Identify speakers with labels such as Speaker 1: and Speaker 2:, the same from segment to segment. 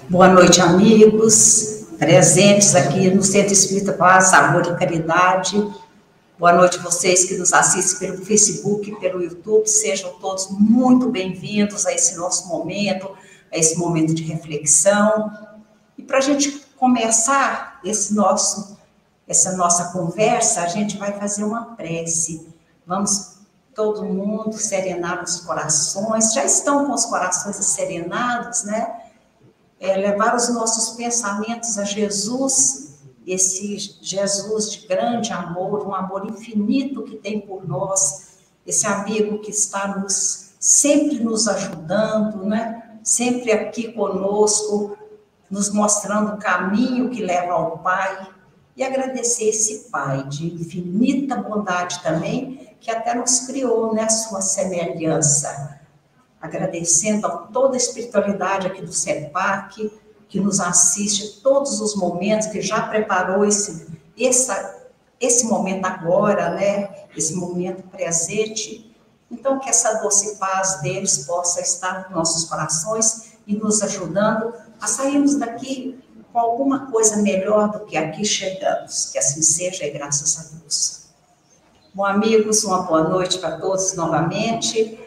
Speaker 1: Boa noite, amigos, presentes aqui no Centro Espírita Paz, Amor e Caridade. Boa noite vocês que nos assistem pelo Facebook, pelo YouTube. Sejam todos muito bem-vindos a esse nosso momento, a esse momento de reflexão. E para a gente começar essa nossa conversa, a gente vai fazer uma prece. Vamos todo mundo serenar os corações. Já estão com os corações serenados, né? Levar os nossos pensamentos a Jesus, esse Jesus de grande amor, um amor infinito que tem por nós, esse amigo que está sempre nos ajudando, né? Sempre aqui conosco, nos mostrando o caminho que leva ao Pai, e agradecer esse Pai de infinita bondade também, que até nos criou, né, a sua semelhança. Agradecendo a toda a espiritualidade aqui do CEPAC, que nos assiste todos os momentos, que já preparou esse momento agora, né? Esse momento presente. Então, que essa doce paz deles possa estar nos nossos corações e nos ajudando a sairmos daqui com alguma coisa melhor do que aqui chegamos. Que assim seja e graças a Deus. Bom, amigos, uma boa noite para todos novamente.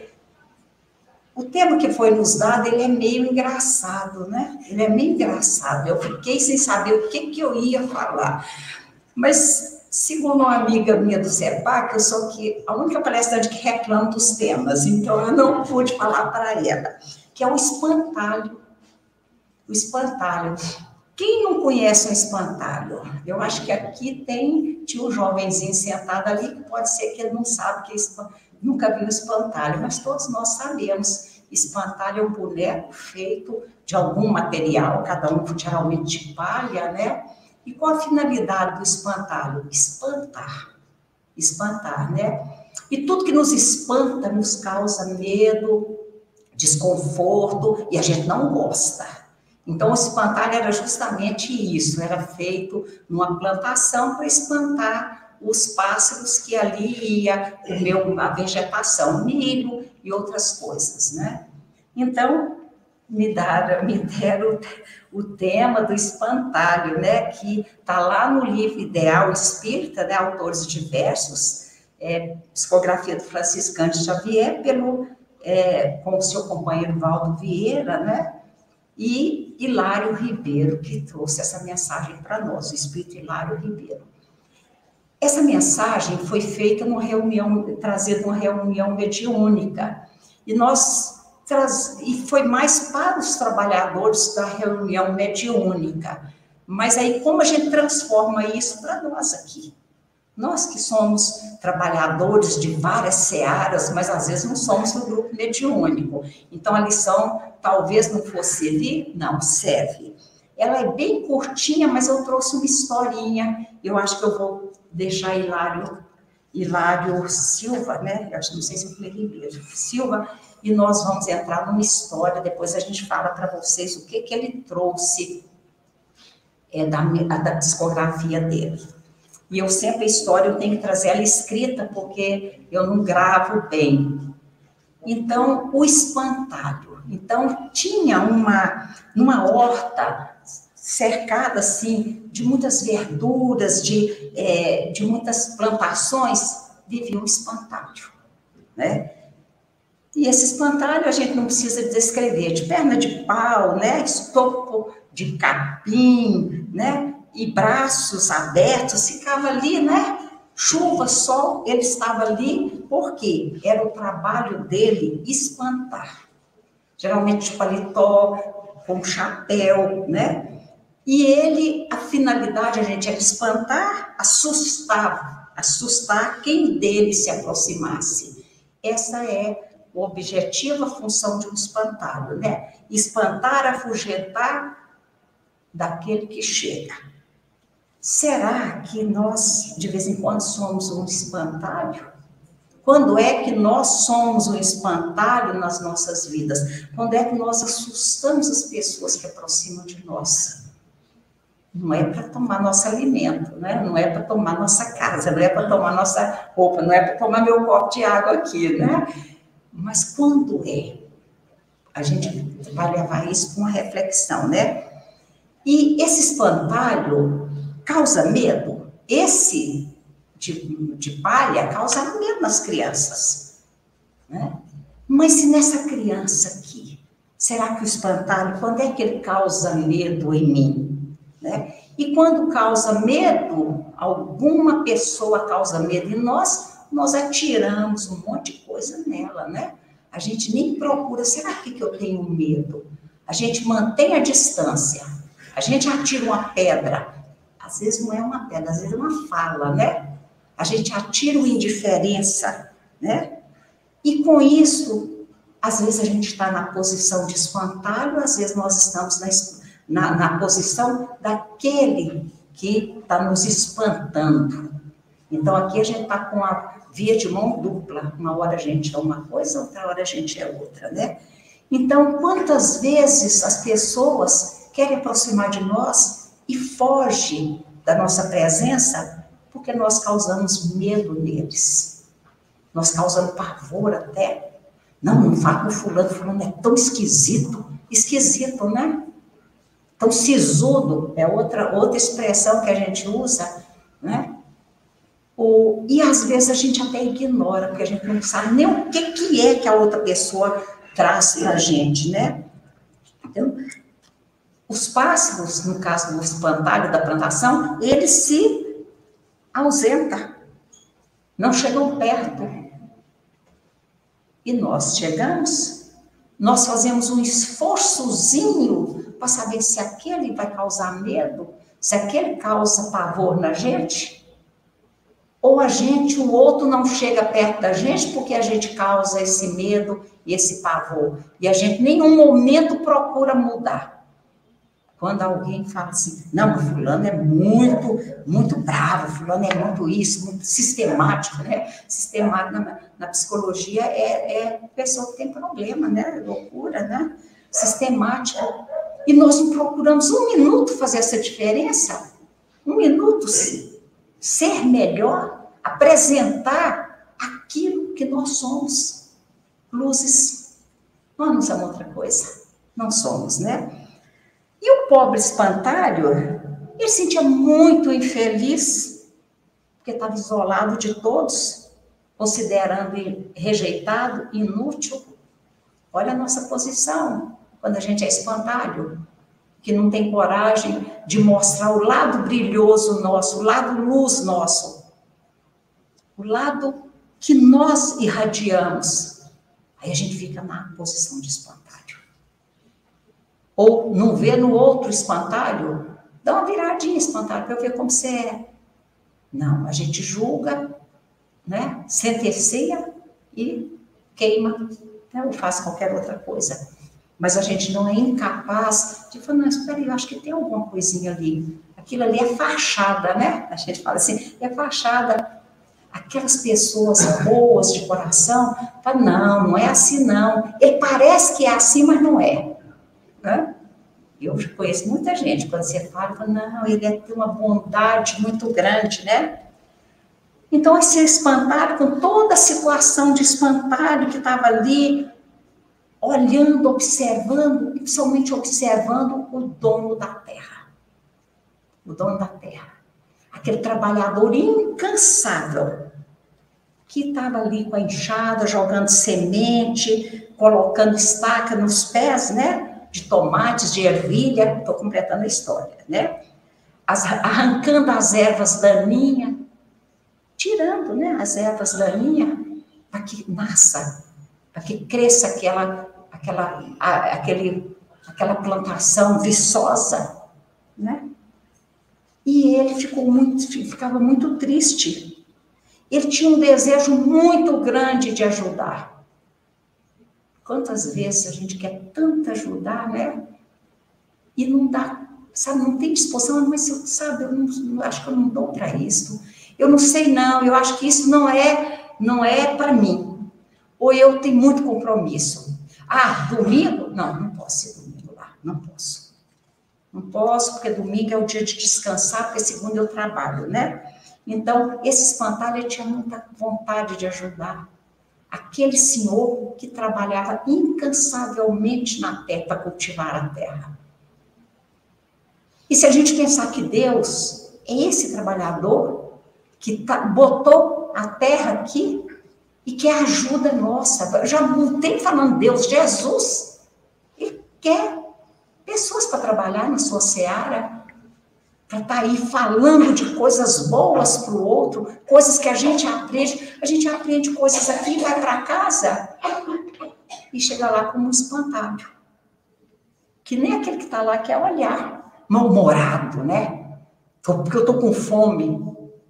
Speaker 1: O tema que foi nos dado, ele é meio engraçado, né? Ele é meio engraçado. Eu fiquei sem saber o que eu ia falar. Mas, segundo uma amiga minha do CEPAC, eu sou a única palestrante que reclama dos temas, então eu não pude falar para ela, que é o espantalho. O espantalho. Quem não conhece um espantalho? Eu acho que aqui tinha um jovenzinho sentado ali, que pode ser que ele não sabe que nunca viu espantalho, mas todos nós sabemos. Espantalho é um boneco feito de algum material, cada um geralmente de palha, né? E qual a finalidade do espantalho? Espantar, né? E tudo que nos espanta nos causa medo, desconforto, e a gente não gosta. Então, o espantalho era justamente isso, era feito numa plantação para espantar os pássaros que ali ia comer a vegetação, milho e outras coisas, né? Então, me deram o tema do espantalho, né? Que está lá no livro Ideal Espírita, né? Autores diversos, psicografia do Francisco Cândido Xavier, com o seu companheiro Valdo Vieira, né? E Hilário Ribeiro, que trouxe essa mensagem para nós, o Espírito Hilário Ribeiro. Essa mensagem foi feita trazida numa reunião mediúnica, e foi mais para os trabalhadores da reunião mediúnica. Mas aí, como a gente transforma isso para nós aqui? Nós que somos trabalhadores de várias searas, mas às vezes não somos do grupo mediúnico. Então, a lição talvez não fosse ali, não, serve. Ela é bem curtinha, mas eu trouxe uma historinha. Eu acho que eu vou deixar Hilário Silva, né? Eu não sei se eu falei Ribeiro, Silva, e nós vamos entrar numa história, depois a gente fala para vocês o que ele trouxe da discografia dele. E eu sempre a história, eu tenho que trazer ela escrita, porque eu não gravo bem. Então, o espantalho. Então, tinha numa horta cercada, assim, de muitas verduras, de muitas plantações, vivia um espantalho, né? E esse espantalho a gente não precisa descrever, de perna de pau, né? Estopo de capim, né? E braços abertos, ficava ali, né? Chuva, sol, ele estava ali, porque era o trabalho dele espantar. Geralmente de paletó, com chapéu, né? E a finalidade, a gente era espantar, assustar quem dele se aproximasse. Essa é o objetivo, a função de um espantalho, né? Espantar, afugentar daquele que chega. Será que nós, de vez em quando, somos um espantalho? Quando é que nós somos um espantalho nas nossas vidas? Quando é que nós assustamos as pessoas que aproximam de nós? Não é para tomar nosso alimento, né? Não é para tomar nossa casa, não é para tomar nossa roupa, não é para tomar meu copo de água aqui, né? Mas quando a gente vai levar isso para uma reflexão, né? E esse espantalho causa medo. Esse de palha causa medo nas crianças, né? Mas se nessa criança aqui, será que o espantalho, quando é que ele causa medo em mim, né? E quando causa medo, alguma pessoa causa medo em nós, nós atiramos um monte de coisa nela, né? A gente nem procura, será que eu tenho medo? A gente mantém a distância, a gente atira uma pedra, às vezes não é uma pedra, às vezes é uma fala, né? A gente atira uma indiferença, né? E com isso, às vezes a gente está na posição de espantalho, às vezes nós estamos na posição daquele que está nos espantando. Então, aqui a gente está com a via de mão dupla. Uma hora a gente é uma coisa, outra hora a gente é outra, né? Então, quantas vezes as pessoas querem aproximar de nós e fogem da nossa presença porque nós causamos medo neles. Nós causamos pavor até. Não fala com fulano é tão esquisito. Esquisito, né? Tão sisudo, é outra expressão que a gente usa, né? E às vezes a gente até ignora, porque a gente não sabe nem o que é que a outra pessoa traz para a gente, né? Então, os pássaros, no caso do espantalho da plantação, eles se ausentam, não chegam perto. E nós chegamos, nós fazemos um esforçozinho para saber se aquele vai causar medo, se aquele causa pavor na gente, ou o outro não chega perto da gente porque a gente causa esse medo e esse pavor. E a gente em nenhum momento procura mudar. Quando alguém fala assim, não, fulano é muito bravo, fulano é muito isso, muito sistemático, né? Sistemático na psicologia é pessoa que tem problema, né? Loucura, né? Sistemático. E nós procuramos um minuto fazer essa diferença, um minuto ser melhor, apresentar aquilo que nós somos. Luzes. Nós não somos outra coisa. Não somos, né? E o pobre espantalho, ele se sentia muito infeliz, porque estava isolado de todos, considerando rejeitado, inútil. Olha a nossa posição, quando a gente é espantalho, que não tem coragem de mostrar o lado brilhoso nosso, o lado luz nosso, o lado que nós irradiamos. Aí a gente fica na posição de espantalho. Ou não vê no outro espantalho, dá uma viradinha espantalho para eu ver como você é. Não, a gente julga, né? Sentencia e queima, né? Ou faz qualquer outra coisa. Mas a gente não é incapaz de falar, não, espera aí, eu acho que tem alguma coisinha ali. Aquilo ali é fachada, né? A gente fala assim, é fachada. Aquelas pessoas boas de coração, falam, não é assim não. Ele parece que é assim, mas não é. Né? Eu conheço muita gente, quando você fala, não, ele tem uma bondade muito grande, né? Então, esse espantalho, com toda a situação de espantalho que estava ali, olhando, observando, principalmente observando o dono da terra. O dono da terra. Aquele trabalhador incansável, que estava ali com a enxada, jogando semente, colocando estaca nos pés, né? De tomates, de ervilha, estou completando a história, né? Arrancando as ervas daninhas, tirando, né, as ervas daninhas, para que nasça, para que cresça aquela plantação viçosa, né? E ele ficava muito triste. Ele tinha um desejo muito grande de ajudar. Quantas vezes a gente quer tanto ajudar, né? E não dá, sabe, não tem disposição, mas sabe, eu acho que eu não dou para isso. Eu não sei não, eu acho que isso não é para mim. Ou eu tenho muito compromisso. Ah, domingo? Não posso ir domingo lá, não posso. Não posso, porque domingo é o dia de descansar, porque segunda eu trabalho, né? Então, esse espantalho tinha muita vontade de ajudar. Aquele senhor que trabalhava incansavelmente na terra para cultivar a terra. E se a gente pensar que Deus é esse trabalhador que botou a terra aqui e que é ajuda nossa, já não tem falando Deus, Jesus, ele quer pessoas para trabalhar na sua seara, para estar aí falando de coisas boas para o outro, coisas que a gente aprende coisas aqui, vai para casa e chega lá como um espantalho. Que nem aquele que está lá quer olhar, mal-humorado, né? Porque eu estou com fome.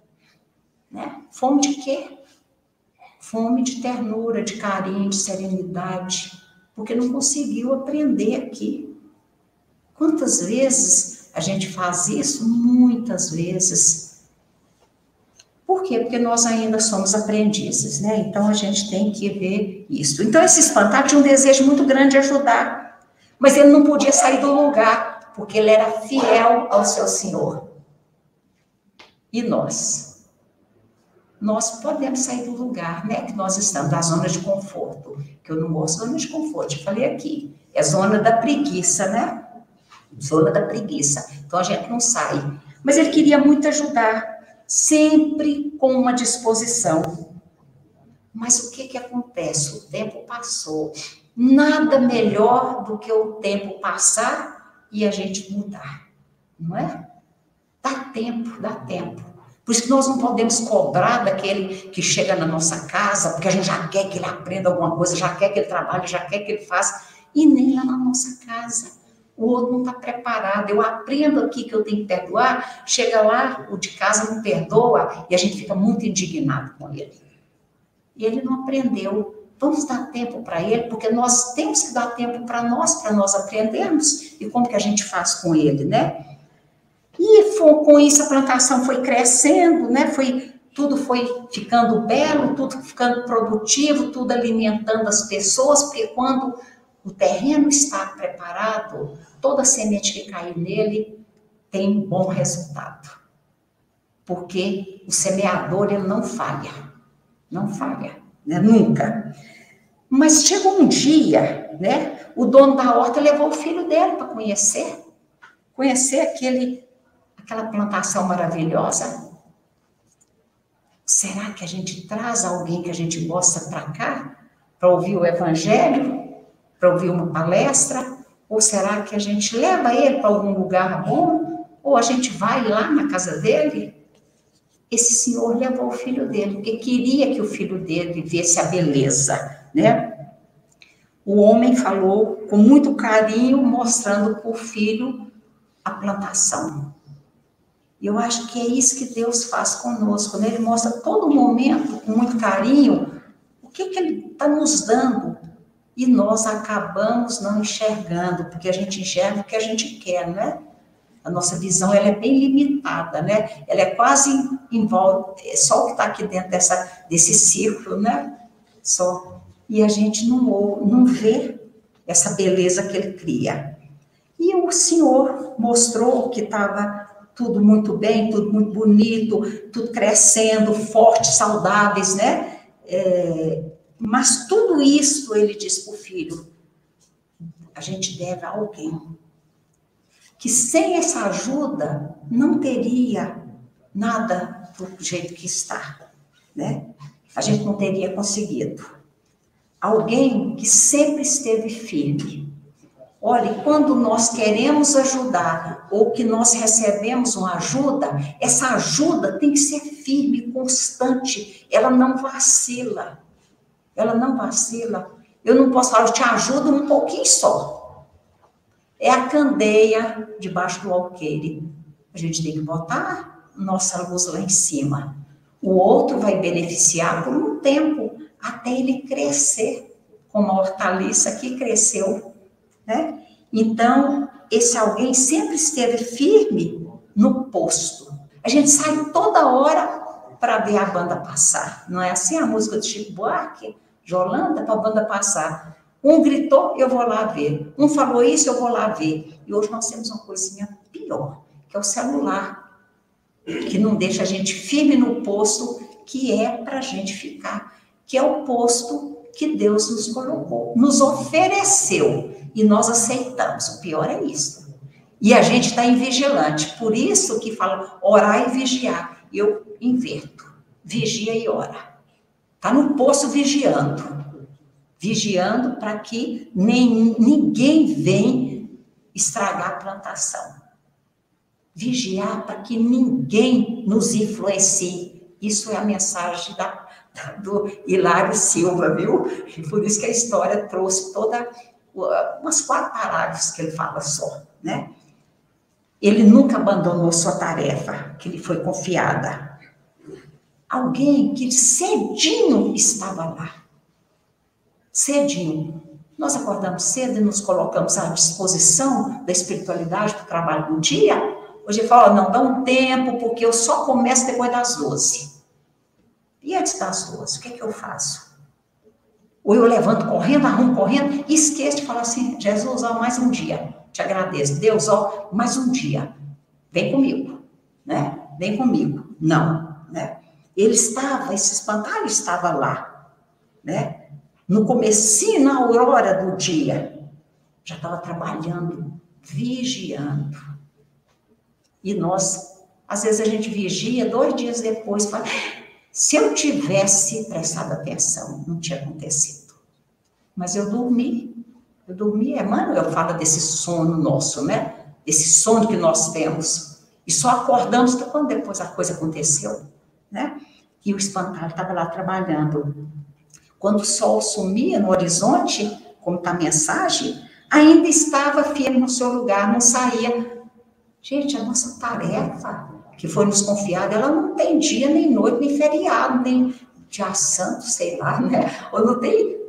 Speaker 1: Né? Fome de quê? Fome de ternura, de carinho, de serenidade, porque não conseguiu aprender aqui. Quantas vezes a gente faz isso? Muitas vezes. Por quê? Porque nós ainda somos aprendizes, né? Então a gente tem que ver isso. Então esse espantalho tinha um desejo muito grande de ajudar, mas ele não podia sair do lugar, porque ele era fiel ao seu Senhor. E nós? Nós podemos sair do lugar, né? Que nós estamos, da zona de conforto. Que eu não gosto de zona de conforto, eu falei aqui. É zona da preguiça, né? Zona da preguiça. Então a gente não sai. Mas ele queria muito ajudar, sempre com uma disposição. Mas o que acontece? O tempo passou. Nada melhor do que o tempo passar e a gente mudar, não é? Dá tempo, dá tempo. Por isso que nós não podemos cobrar daquele que chega na nossa casa, porque a gente já quer que ele aprenda alguma coisa, já quer que ele trabalhe, já quer que ele faça, e nem lá na nossa casa. O outro não está preparado. Eu aprendo aqui que eu tenho que perdoar, chega lá, o de casa não perdoa, e a gente fica muito indignado com ele. E ele não aprendeu. Vamos dar tempo para ele, porque nós temos que dar tempo para nós aprendermos. E como que a gente faz com ele, né? E com isso a plantação foi crescendo, né? Tudo foi ficando belo, tudo ficando produtivo, tudo alimentando as pessoas, porque quando o terreno está preparado, toda semente que cair nele tem um bom resultado. Porque o semeador, ele não falha, né? Nunca. Mas chegou um dia, né? O dono da horta levou o filho dele para conhecer aquela plantação maravilhosa. Será que a gente traz alguém que a gente gosta para cá, para ouvir o evangelho, para ouvir uma palestra? Ou será que a gente leva ele para algum lugar bom? Ou a gente vai lá na casa dele? Esse senhor levou o filho dele, porque queria que o filho dele vivesse a beleza, né? O homem falou com muito carinho, mostrando para o filho a plantação. Eu acho que é isso que Deus faz conosco, né? Ele mostra todo momento, com muito carinho, o que ele está nos dando. E nós acabamos não enxergando, porque a gente enxerga o que a gente quer, né? A nossa visão, ela é bem limitada, né? Ela é quase em volta, é só o que está aqui dentro desse círculo, né? Só. E a gente não vê essa beleza que ele cria. E o Senhor mostrou que estava tudo muito bem, tudo muito bonito, tudo crescendo, fortes, saudáveis, né? Mas tudo isso, ele diz para o filho, a gente deve a alguém. Que sem essa ajuda, não teria nada do jeito que está, né? A gente não teria conseguido. Alguém que sempre esteve firme. Olha, quando nós queremos ajudar ou que nós recebemos uma ajuda, essa ajuda tem que ser firme, constante, ela não vacila. Ela não vacila. Eu não posso falar, eu te ajudo um pouquinho só. É a candeia debaixo do alqueire. A gente tem que botar nossa luz lá em cima. O outro vai beneficiar por um tempo, até ele crescer, como a hortaliça que cresceu, né? Então, esse alguém sempre esteve firme no posto. A gente sai toda hora para ver a banda passar. Não é assim a música de Chico Buarque, de Holanda, para a banda passar. Um gritou, eu vou lá ver. Um falou isso, eu vou lá ver. E hoje nós temos uma coisinha pior, que é o celular, que não deixa a gente firme no posto que é para a gente ficar, que é o posto que Deus nos colocou, nos ofereceu, e nós aceitamos. O pior é isso. E a gente está em vigilante. Por isso que fala orar e vigiar. Eu inverto. Vigia e ora. Está no poço vigiando. Vigiando para que ninguém venha estragar a plantação. Vigiar para que ninguém nos influencie. Isso é a mensagem do Hilário Silva, viu? E por isso que a história trouxe umas 4 parágrafos que ele fala só, né? Ele nunca abandonou sua tarefa, que lhe foi confiada. Alguém que cedinho estava lá. Cedinho. Nós acordamos cedo e nos colocamos à disposição da espiritualidade para o trabalho do dia. Hoje ele fala, não, dá um tempo, porque eu só começo depois das 12. E antes das 12, o que é que eu faço? Ou eu levanto correndo, arrumo correndo, e esqueço de falar assim, Jesus, ó, mais um dia, te agradeço. Deus, ó, mais um dia, vem comigo, né? Vem comigo. Não, né? Esse espantalho estava lá, né? No comecinho, na aurora do dia, já estava trabalhando, vigiando. E nós, às vezes a gente vigia, 2 dias depois, fala, se eu tivesse prestado atenção, não tinha acontecido. Mas eu dormi, Emmanuel fala desse sono nosso, né? Desse sono que nós temos. E só acordamos quando depois a coisa aconteceu, né? E o espantalho estava lá trabalhando. Quando o sol sumia no horizonte, como está a mensagem, ainda estava firme no seu lugar, não saía. Gente, a nossa tarefa que foi nos confiada, ela não tem dia, nem noite, nem feriado, nem dia santo, sei lá, né? Ou não tem,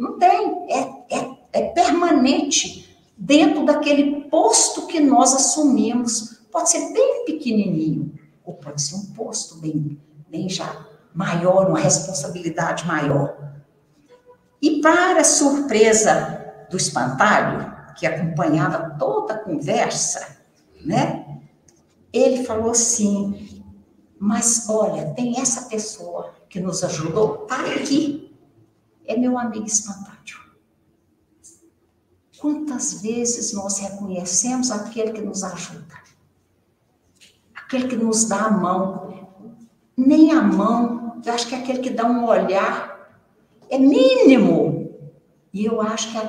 Speaker 1: é permanente dentro daquele posto que nós assumimos. Pode ser bem pequenininho, ou pode ser um posto bem já maior, uma responsabilidade maior. E para surpresa do espantalho, que acompanhava toda a conversa, né? Ele falou assim, mas olha, tem essa pessoa que nos ajudou, tá aqui, é meu amigo espantalho. Quantas vezes nós reconhecemos aquele que nos ajuda? Aquele que nos dá a mão. Nem a mão, eu acho que é aquele que dá um olhar, é mínimo. E eu acho que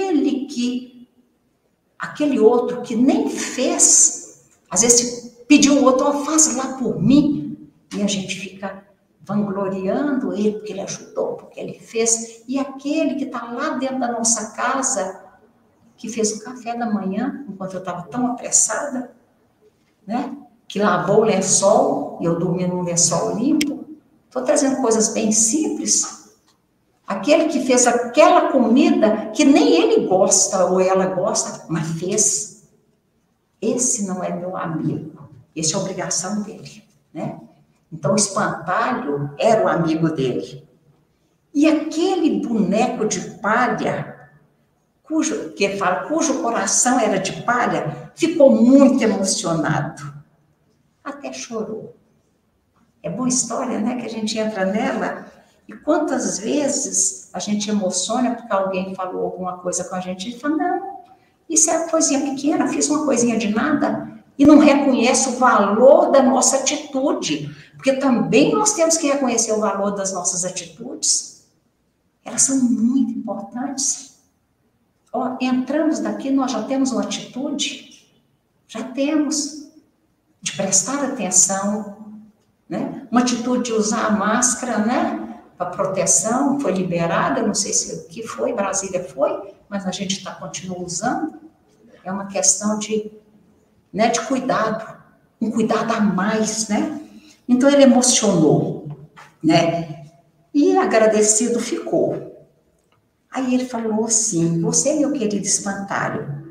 Speaker 1: aquele outro que nem fez, às vezes pediu o outro, ó, faz lá por mim, e a gente fica vangloriando ele, porque ele ajudou, porque ele fez, e aquele que está lá dentro da nossa casa, que fez o café da manhã, enquanto eu estava tão apressada, né? Que lavou o lençol, e eu dormi num lençol limpo. Estou trazendo coisas bem simples. Aquele que fez aquela comida que nem ele gosta ou ela gosta, mas fez. Esse não é meu amigo. Essa é a obrigação dele, né? Então, o espantalho era o amigo dele. E aquele boneco de palha, cujo coração era de palha, ficou muito emocionado. Até chorou. É boa história, né? Que a gente entra nela. E quantas vezes a gente emociona porque alguém falou alguma coisa com a gente e fala, não, isso é uma coisinha pequena, fiz uma coisinha de nada. E não reconhece o valor da nossa atitude. Porque também nós temos que reconhecer o valor das nossas atitudes. Elas são muito importantes. Ó, entramos daqui, nós já temos uma atitude. Já temos. De prestar atenção, né? Uma atitude de usar a máscara, né? Para proteção, foi liberada, não sei se o que foi, Brasília foi, mas a gente continua usando. É uma questão de cuidado, um cuidado a mais, né? Então ele emocionou, né? E agradecido ficou. Aí ele falou assim, você, meu querido espantalho,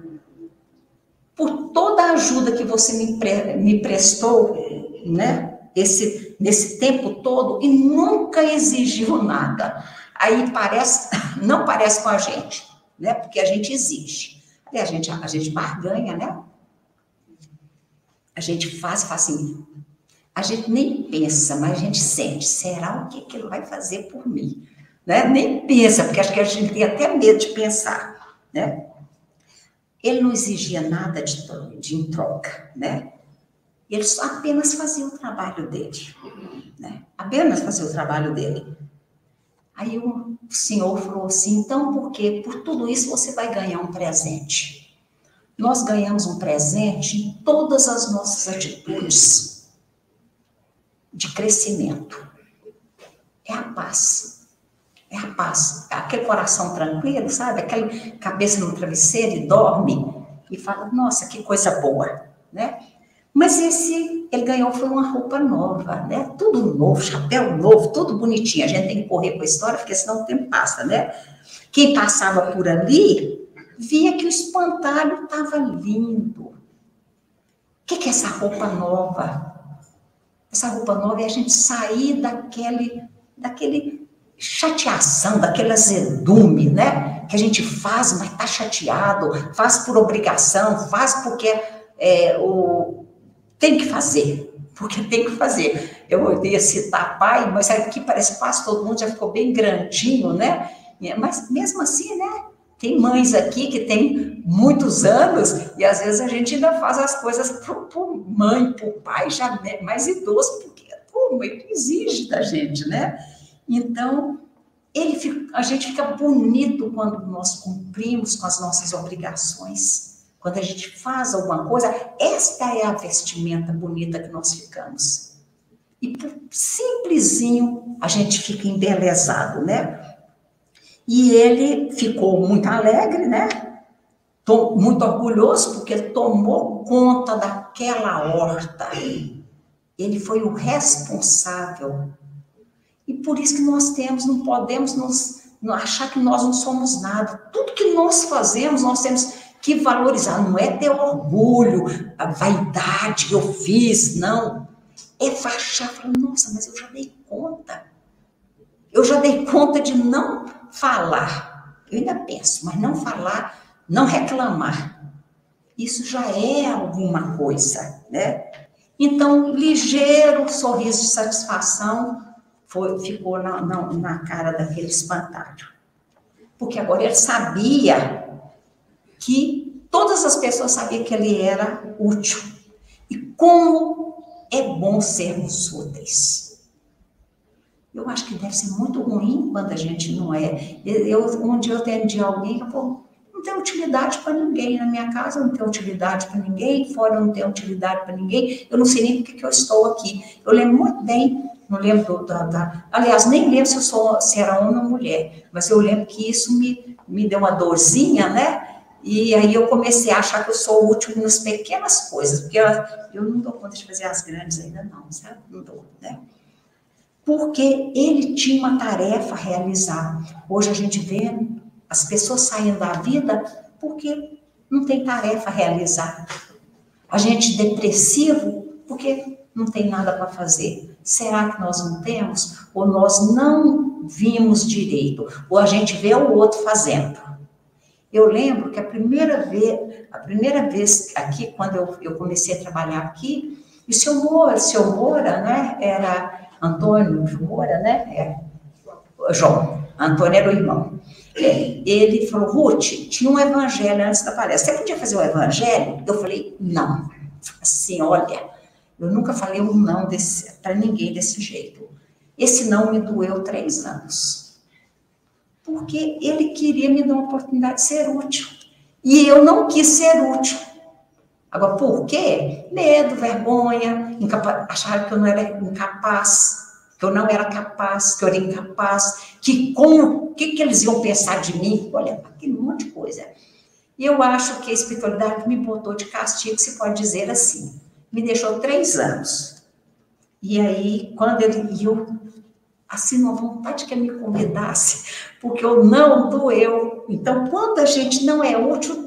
Speaker 1: por toda a ajuda que você me prestou, né? Nesse tempo todo, e nunca exigiu nada. Aí não parece com a gente, né? Porque a gente exige. A gente barganha, né? A gente faz assim. A gente nem pensa, mas a gente sente. Será o que ele vai fazer por mim? Né? Nem pensa, porque acho que a gente tem até medo de pensar, né? Ele não exigia nada em troca, né? Ele apenas fazia o trabalho dele, né? Apenas fazia o trabalho dele. Aí o senhor falou assim, então por quê? Por tudo isso você vai ganhar um presente. Nós ganhamos um presente em todas as nossas atitudes de crescimento. É a paz. É a paz. Aquele coração tranquilo, sabe? Aquela cabeça no travesseiro e dorme e fala, nossa, que coisa boa, né? Mas ele ganhou foi uma roupa nova, né? Tudo novo, chapéu novo, tudo bonitinho. A gente tem que correr com a história, porque senão o tempo passa, né? Quem passava por ali, via que o espantalho estava lindo. O que é essa roupa nova? Essa roupa nova é a gente sair daquele chateação, daquele azedume, né? Que a gente faz, mas está chateado, faz por obrigação, faz porque tem que fazer, porque tem que fazer. Eu ia citar pai, mas aqui parece quase todo mundo já ficou bem grandinho, né? Mas mesmo assim, né? Tem mães aqui que têm muitos anos e às vezes a gente ainda faz as coisas por mãe, por pai já mais idoso, porque ele exige da gente, né? Então, a gente fica bonito quando nós cumprimos com as nossas obrigações. Quando a gente faz alguma coisa, esta é a vestimenta bonita que nós ficamos. E por simplesinho, a gente fica embelezado, né? E ele ficou muito alegre, né? Muito orgulhoso, porque ele tomou conta daquela horta. Ele foi o responsável. E por isso que nós não podemos achar que nós não somos nada. Tudo que nós fazemos, nós temos que valorizar. Não é ter orgulho, a vaidade, eu fiz, não. É achar, falar, nossa, mas eu já dei conta. Eu já dei conta de não falar. Eu ainda penso, mas não falar, não reclamar. Isso já é alguma coisa, né? Então, ligeiro sorriso de satisfação ficou na cara daquele espantalho. Porque agora ele sabia que todas as pessoas sabiam que ele era útil. E como é bom sermos úteis. Eu acho que deve ser muito ruim quando a gente não é. Um dia eu atendi alguém que falou, não tem utilidade para ninguém. Na minha casa não tem utilidade para ninguém, fora não tem utilidade para ninguém. Eu não sei nem por que eu estou aqui. Eu lembro muito bem, não lembro aliás, nem lembro se era homem ou mulher, mas eu lembro que isso me deu uma dorzinha, né? E aí eu comecei a achar que eu sou útil nas pequenas coisas, porque eu não dou conta de fazer as grandes ainda não, sabe? Não dou, né? Porque ele tinha uma tarefa a realizar. Hoje a gente vê as pessoas saindo da vida porque não tem tarefa a realizar. A gente depressivo porque não tem nada para fazer. Será que nós não temos? Ou nós não vimos direito? Ou a gente vê o outro fazendo? Eu lembro que a primeira vez aqui, quando eu comecei a trabalhar aqui, e o seu Moura, né, era Antônio Moura, né, João, Antônio era o irmão. Ele falou, Ruth, tinha um evangelho antes da palestra, você podia fazer o evangelho? Eu falei, não. Assim, olha, eu nunca falei um não para ninguém desse jeito. Esse não me doeu 3 anos. Porque ele queria me dar uma oportunidade de ser útil. E eu não quis ser útil. Agora, por quê? Medo, vergonha, acharam que eu não era incapaz, que eu não era capaz, que eu era incapaz, o que eles iam pensar de mim? Olha, aquele monte de coisa. E eu acho que a espiritualidade me botou de castigo, se pode dizer assim. Me deixou 3 anos. E aí, quando eu assim, uma vontade que ele me convidasse, porque eu não doeu. Então, quando a gente não é útil,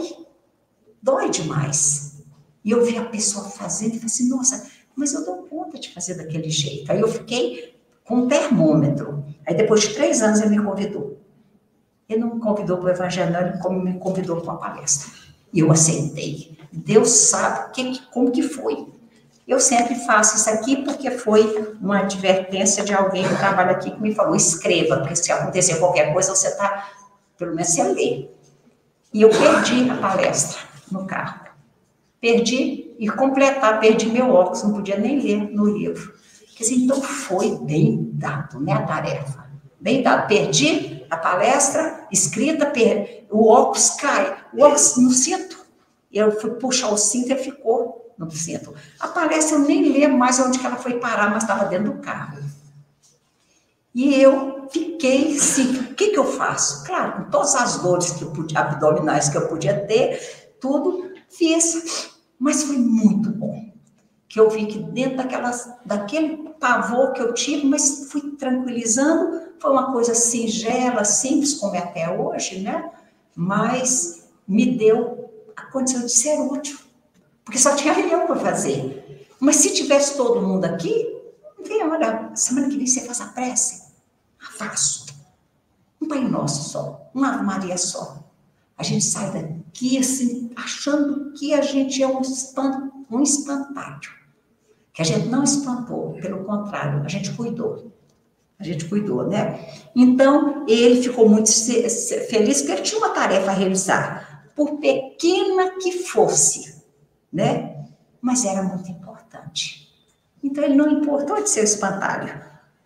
Speaker 1: dói demais. E eu vi a pessoa fazendo e falei assim, nossa, mas eu dou conta de fazer daquele jeito. Aí eu fiquei com um termômetro. Aí depois de 3 anos ele me convidou. Ele não me convidou para o evangelho, ele me convidou para uma palestra. E eu aceitei. Deus sabe como que foi. Eu sempre faço isso aqui porque foi uma advertência de alguém que trabalha aqui que me falou, escreva, porque se acontecer qualquer coisa, pelo menos você lê. E eu perdi a palestra no carro. Perdi e completar, perdi meu óculos, não podia nem ler no livro. Quer dizer, então foi bem dado, né, a tarefa. Bem dado. Perdi a palestra escrita, o óculos cai, o óculos no cinto. Eu fui puxar o cinto e ficou no cinto. A palestra eu nem lembro mais onde que ela foi parar, mas estava dentro do carro. E eu fiquei assim, o que eu faço? Claro, com todas as dores que eu podia, abdominais que eu podia ter, tudo fiz. Mas foi muito bom. Que eu vi que dentro daquele pavor que eu tive, mas fui tranquilizando, foi uma coisa singela, simples, como é até hoje, né? Mas me deu a condição de ser útil, porque só tinha eu para fazer. Mas se tivesse todo mundo aqui, vem, olha, semana que vem você faz a prece. Faço. Um Pai Nosso só, uma Ave Maria só. A gente sai daqui assim, achando que a gente é um espantalho. Que a gente não espantou, pelo contrário, a gente cuidou. A gente cuidou, né? Então, ele ficou muito feliz porque ele tinha uma tarefa a realizar, por pequena que fosse, né? Mas era muito importante. Então, ele não importou de ser o espantalho.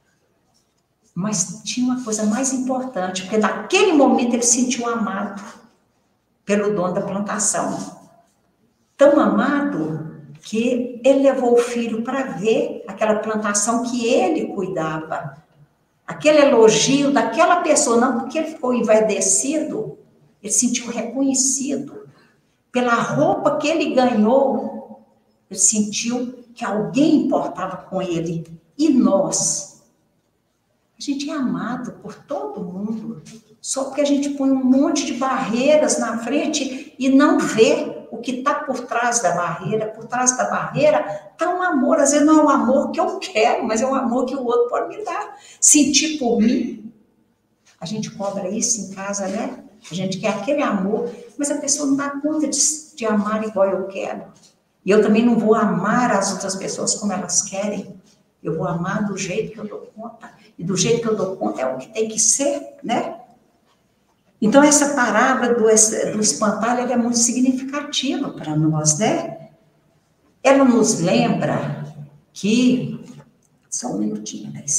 Speaker 1: Mas tinha uma coisa mais importante, porque naquele momento ele se sentiu amado pelo dono da plantação. Tão amado que ele levou o filho para ver aquela plantação que ele cuidava. Aquele elogio daquela pessoa, não porque ele ficou envaidecido, ele se sentiu reconhecido. Pela roupa que ele ganhou, ele sentiu que alguém importava com ele. E nós? A gente é amado por todo mundo, só porque a gente põe um monte de barreiras na frente e não vê o que está por trás da barreira. Por trás da barreira está um amor, às vezes não é um amor que eu quero, mas é um amor que o outro pode me dar. Sentir por mim, a gente cobra isso em casa, né? A gente quer aquele amor, mas a pessoa não dá conta de amar igual eu quero. E eu também não vou amar as outras pessoas como elas querem. Eu vou amar do jeito que eu dou conta. E do jeito que eu dou conta é o que tem que ser, né? Então, essa parábola do espantalho ela é muito significativa para nós, né? Ela nos lembra que... Só um minutinho, né?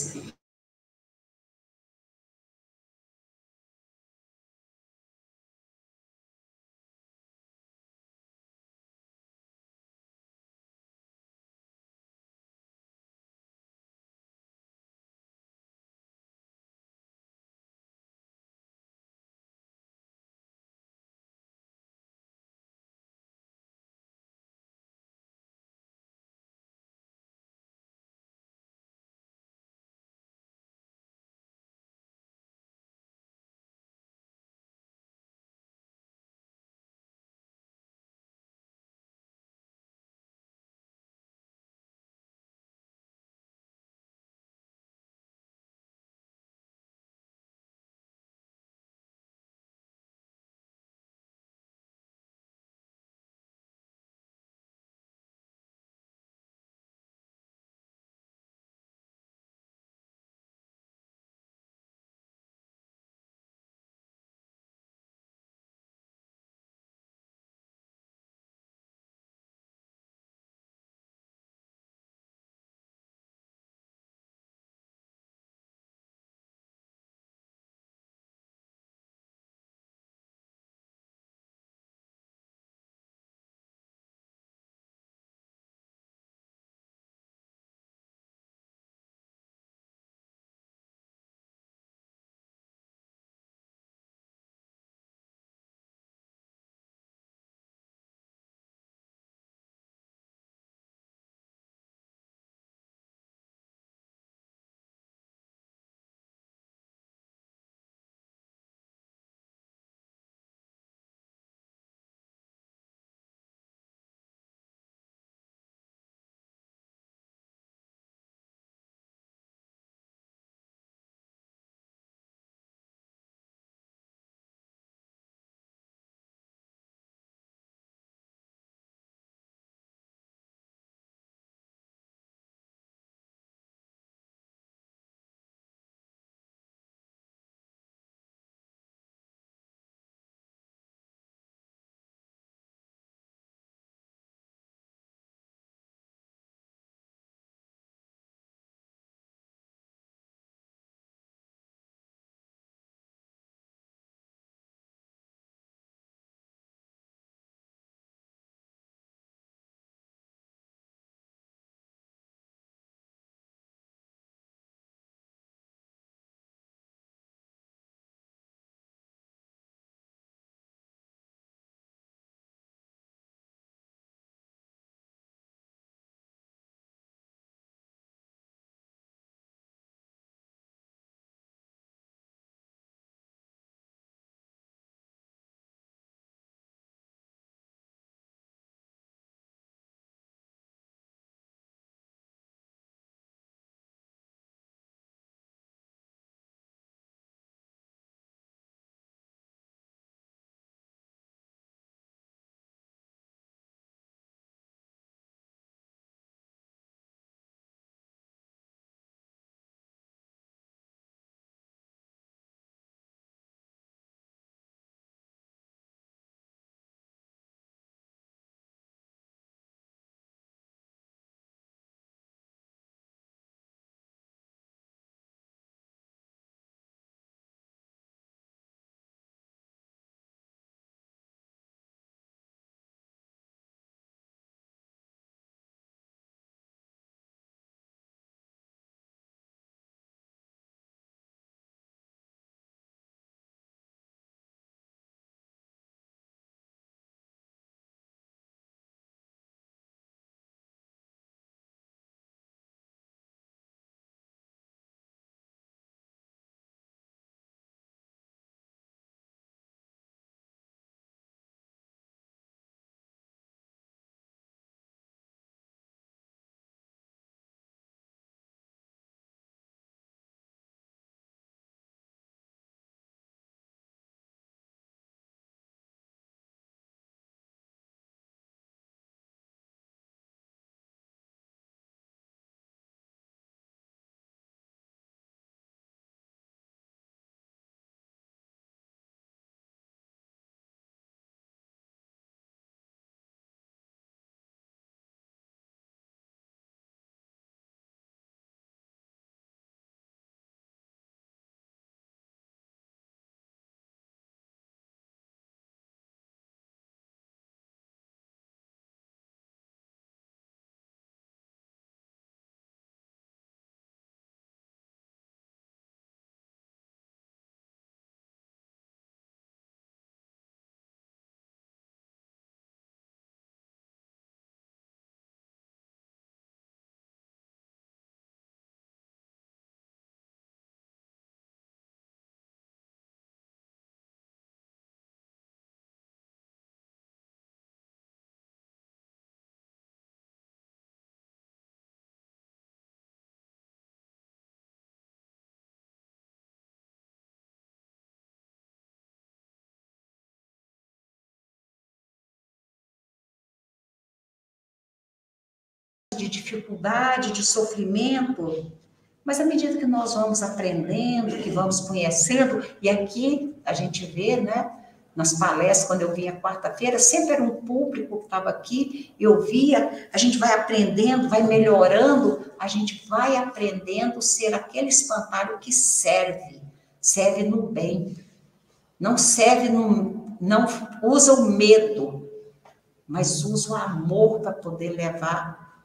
Speaker 1: de dificuldade, de sofrimento, mas à medida que nós vamos aprendendo, que vamos conhecendo, e aqui a gente vê, né, nas palestras, quando eu vinha quarta-feira, sempre era um público que estava aqui, eu via, a gente vai aprendendo, vai melhorando, a gente vai aprendendo a ser aquele espantalho que serve no bem, não serve não usa o medo, mas usa o amor para poder levar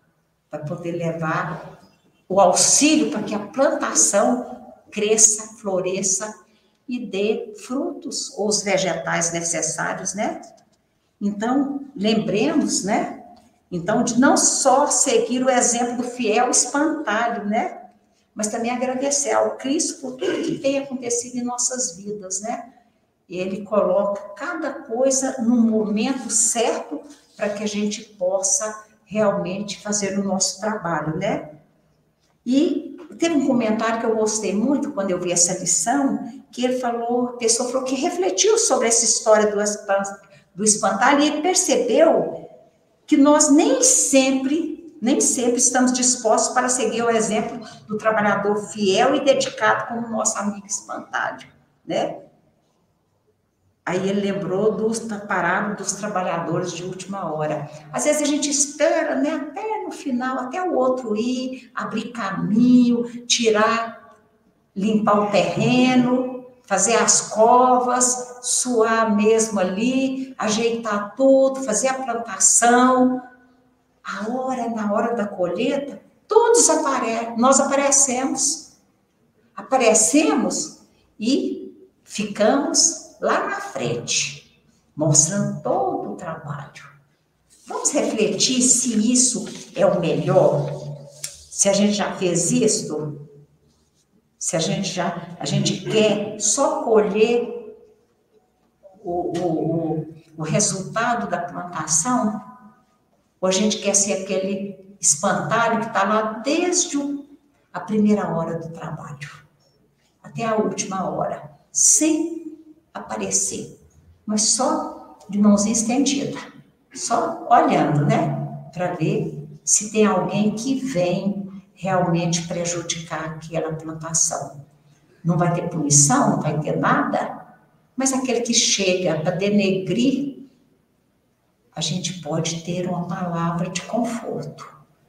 Speaker 1: o auxílio para que a plantação cresça, floresça e dê frutos, ou os vegetais necessários, né? Então, lembremos, né? Então, de não só seguir o exemplo do fiel espantalho, né? Mas também agradecer ao Cristo por tudo que tem acontecido em nossas vidas, né? Ele coloca cada coisa no momento certo para que a gente possa realmente fazer o nosso trabalho, né? E teve um comentário que eu gostei muito quando eu vi essa lição, que ele falou, a pessoa falou que refletiu sobre essa história do espantalho e ele percebeu que nós nem sempre estamos dispostos para seguir o exemplo do trabalhador fiel e dedicado como nosso amigo espantalho, né? Aí ele lembrou da parada dos trabalhadores de última hora. Às vezes a gente espera, né, até no final, até o outro ir, abrir caminho, limpar o terreno, fazer as covas, suar mesmo ali, ajeitar tudo, fazer a plantação. Na hora da colheita, todos nós aparecemos e ficamos lá na frente, mostrando todo o trabalho. Vamos refletir se isso é o melhor, se a gente já fez isso, se a gente quer só colher o resultado da plantação, ou a gente quer ser aquele espantalho que está lá desde a primeira hora do trabalho, até a última hora, sem aparecer, mas só de mãozinha estendida, só olhando, né, para ver se tem alguém que vem realmente prejudicar aquela plantação. Não vai ter punição, não vai ter nada, mas aquele que chega para denegrir, a gente pode ter uma palavra de conforto,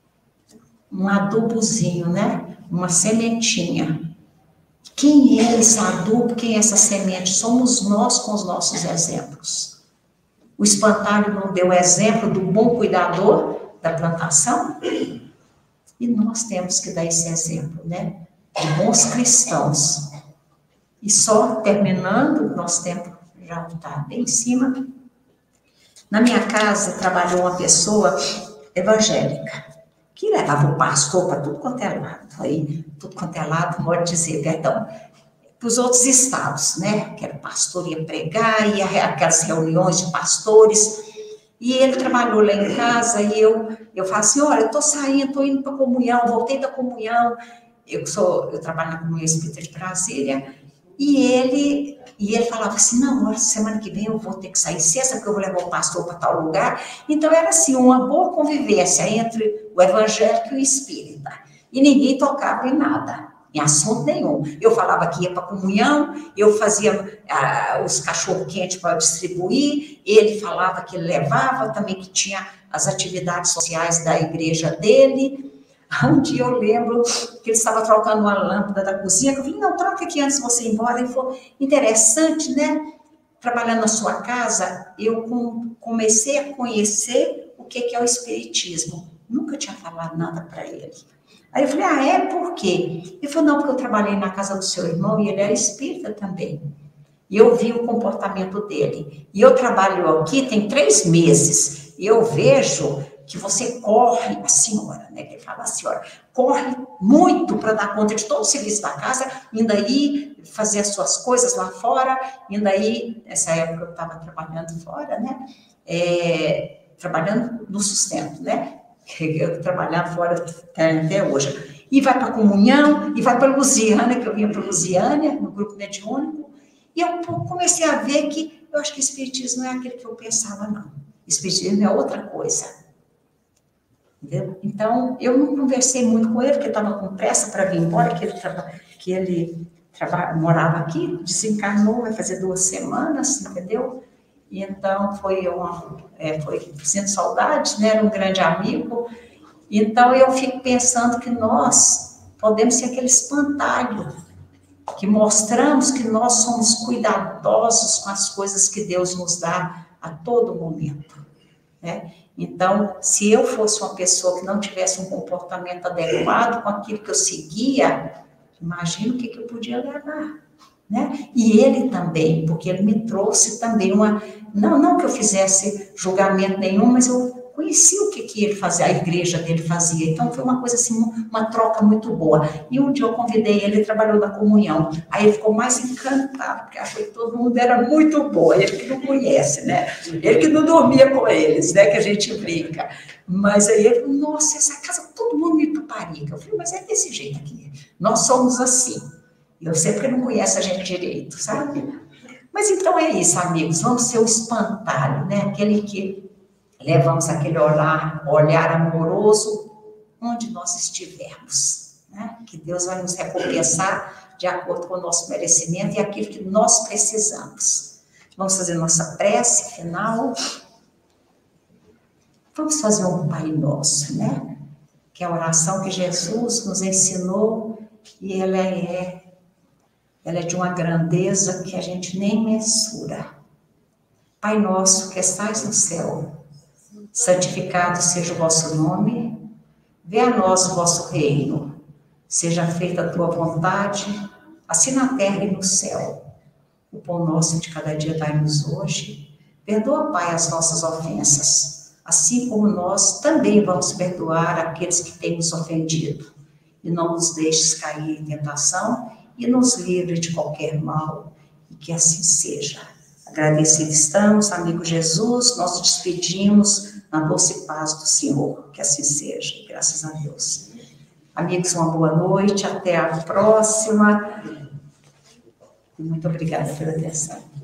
Speaker 1: um adubozinho, né, uma sementinha. Quem é esse adubo, quem é essa semente? Somos nós com os nossos exemplos. O espantalho não deu exemplo do bom cuidador da plantação? E nós temos que dar esse exemplo, né? De bons cristãos. E só terminando, nosso tempo já está bem em cima. Na minha casa trabalhou uma pessoa evangélica, que levava o pastor para tudo quanto é lado, aí, tudo quanto é lado, pode dizer, perdão, para os outros estados, né, que era o pastor ia pregar, ia aquelas reuniões de pastores, e ele trabalhou lá em casa, e eu falo assim, olha, eu estou saindo, estou indo para a comunhão, voltei da comunhão, eu trabalho na Comunhão Espírita de Brasília, e ele falava assim, não, semana que vem eu vou ter que sair sexta, porque eu vou levar o pastor para tal lugar. Então, era assim, uma boa convivência entre o evangélico e o espírita. E ninguém tocava em nada, em assunto nenhum. Eu falava que ia para a comunhão, eu fazia os cachorro-quentes para distribuir, ele falava que ele levava, também que tinha as atividades sociais da igreja dele. Um dia eu lembro que ele estava trocando uma lâmpada da cozinha, que eu falei, não, troca aqui antes de você ir embora. Ele falou, interessante, né? Trabalhando na sua casa, eu comecei a conhecer o que é o espiritismo. Nunca tinha falado nada para ele. Aí eu falei, é? Por quê? Ele falou, não, porque eu trabalhei na casa do seu irmão e ele era espírita também. E eu vi o comportamento dele. E eu trabalho aqui tem 3 meses. E eu vejo que você corre, a senhora, né? Que ele fala, a senhora, corre muito para dar conta de todo o serviço da casa, indo aí fazer as suas coisas lá fora, indo aí, nessa época eu estava trabalhando fora, né? Trabalhando no sustento, né? Eu trabalhava fora até hoje. E vai para a comunhão, e vai para a Lusiana, que eu vinha para a Lusiana, no grupo mediúnico, e eu comecei a ver que eu acho que o espiritismo não é aquele que eu pensava, não. Espiritismo é outra coisa. entendeu? Então, eu não conversei muito com ele, porque estava com pressa para vir embora, que ele morava aqui, desencarnou, vai fazer 2 semanas, entendeu? E então, foi sinto saudades, né? Era um grande amigo. Então, eu fico pensando que nós podemos ser aquele espantalho, que mostramos que nós somos cuidadosos com as coisas que Deus nos dá a todo momento, né? Então, se eu fosse uma pessoa que não tivesse um comportamento adequado com aquilo que eu seguia, imagina o que eu podia levar, né? E ele também, porque ele me trouxe também não que eu fizesse julgamento nenhum, mas eu conheci o que ele fazia, a igreja dele fazia. Então, foi uma coisa assim, uma troca muito boa. E um dia eu convidei ele trabalhou na comunhão. Aí ele ficou mais encantado, porque achou que todo mundo era muito bom. Ele que não conhece, né? Ele que não dormia com eles, né? Que a gente brinca. Mas aí ele falou, nossa, essa casa todo mundo me paparica. Eu falei, mas é desse jeito aqui. Nós somos assim. Eu sei porque não conhece a gente direito, sabe? Mas então é isso, amigos. Vamos ser o espantalho, né? Aquele que levamos aquele olhar amoroso onde nós estivermos, né? Que Deus vai nos recompensar de acordo com o nosso merecimento e aquilo que nós precisamos. Vamos fazer nossa prece final. Vamos fazer um Pai Nosso, né? Que é a oração que Jesus nos ensinou e ela é de uma grandeza que a gente nem mensura. Pai nosso que estais no céu, santificado seja o vosso nome, venha a nós o vosso reino, seja feita a tua vontade, assim na terra e no céu. O pão nosso de cada dia dai-nos hoje, perdoa, Pai, as nossas ofensas, assim como nós também vamos perdoar aqueles que têm nos ofendido. E não nos deixes cair em tentação, e nos livre de qualquer mal, e que assim seja. Agradecidos estamos, amigo Jesus, nós nos despedimos na doce paz do Senhor, que assim seja, graças a Deus. Amigos, uma boa noite, até a próxima, e muito obrigada pela atenção.